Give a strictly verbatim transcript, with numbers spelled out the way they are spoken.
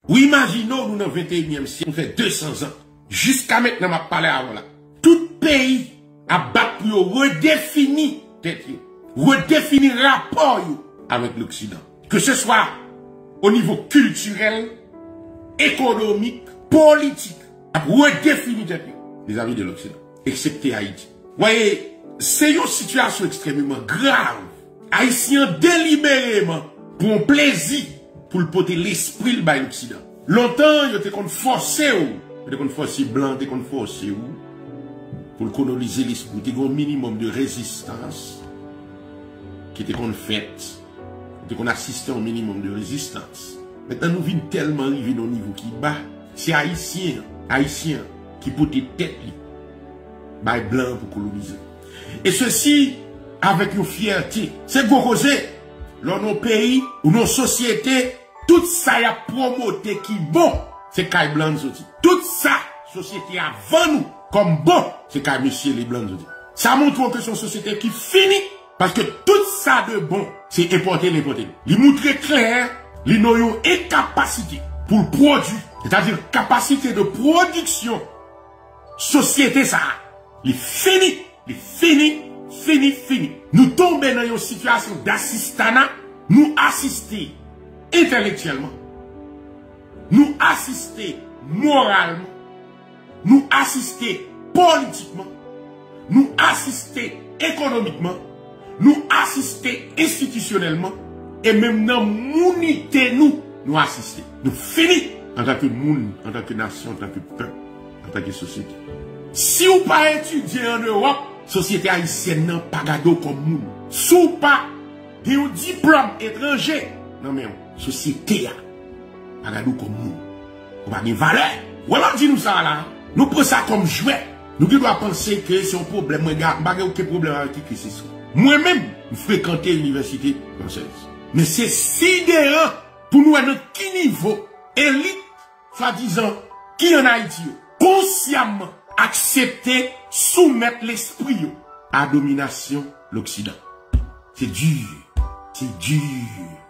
Ou imaginons, nous, dans le vingt et unième siècle, on fait deux cents ans. Jusqu'à maintenant, m'a parlé avant là. Tout pays a battu pour redéfinir tête, redéfinir rapport avec l'Occident. Que ce soit au niveau culturel, économique, politique, a redéfinir tête, les amis de l'Occident. Excepté Haïti. Vous voyez, c'est une situation extrêmement grave. Haïtiens délibérément, pour un plaisir, pour le porter l'esprit de l'Occident. Longtemps, ils étaient qu'on forçait ou, ils étaient qu'on forçait blanc, ils étaient qu'on forçait ou, pour coloniser l'esprit. Ils étaient un minimum de résistance, qui était qu'on fait, ils étaient qu'on assistait au minimum de résistance. Maintenant, nous vîmes tellement arriver au niveau qui bat, c'est Haïtiens, Haïtiens, qui portent tête, by blanc pour coloniser. Et ceci, avec une fierté, c'est gorosé, dans nos pays, ou nos sociétés, tout ça y a promoté qui bon, c'est Caille Blanc Zoti. Tout ça, société avant nous, comme bon, c'est Caille Monsieur les Blancs Zoti. Ça montre que c'est une société qui finit, parce que tout ça de bon, c'est importer l'importer. Il montre clair, il a une incapacité pour le produit, c'est-à-dire capacité de production, société ça, il finit, il finit, fini, fini. Nous tombons dans une situation d'assistanat, nous assister intellectuellement, nous assister moralement, nous assister politiquement, nous assister économiquement, nous assister institutionnellement, et même dans l'unité, nous, nous assister. Nous finissons en tant que monde, en tant que nation, en tant que peuple, en tant que société. Si vous pas étudier en Europe, société haïtienne n'a pas gado comme nous. Si vous pas un diplôme étranger, non mais société a pas gado comme nous. On va une valeur. Ou alors dis-nous ça là. Nous prenons ça comme jouet. Nous qui doit penser que c'est un problème. Moi, pas aucun problème avec qui c'est ça. Moi-même, je fréquentais l'université française. Mais c'est sidérant pour nous à notre niveau, élite, soi-disant, qui en Haïti, consciemment accepter, soumettre l'esprit à la domination l'Occident. C'est dur, c'est dur.